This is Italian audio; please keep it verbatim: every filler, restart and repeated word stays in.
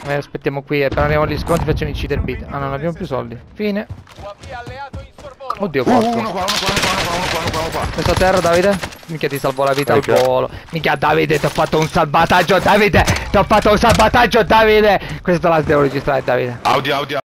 Eh, aspettiamo qui, eh, appena arriviamo agli sconti facciamo incidere il beat. Ah, non abbiamo più soldi. Fine. Oddio, Uh, porco. uno qua, uno qua, uno qua, uno qua, uno qua, uno qua, uno qua. Questo a terra, Davide? Minchia, ti salvo la vita al Minchia. volo. Minchia, Davide, ti ho fatto un salvataggio, Davide! Ti ho fatto un salvataggio, Davide! Questa la devo registrare, Davide. Audi, Audi,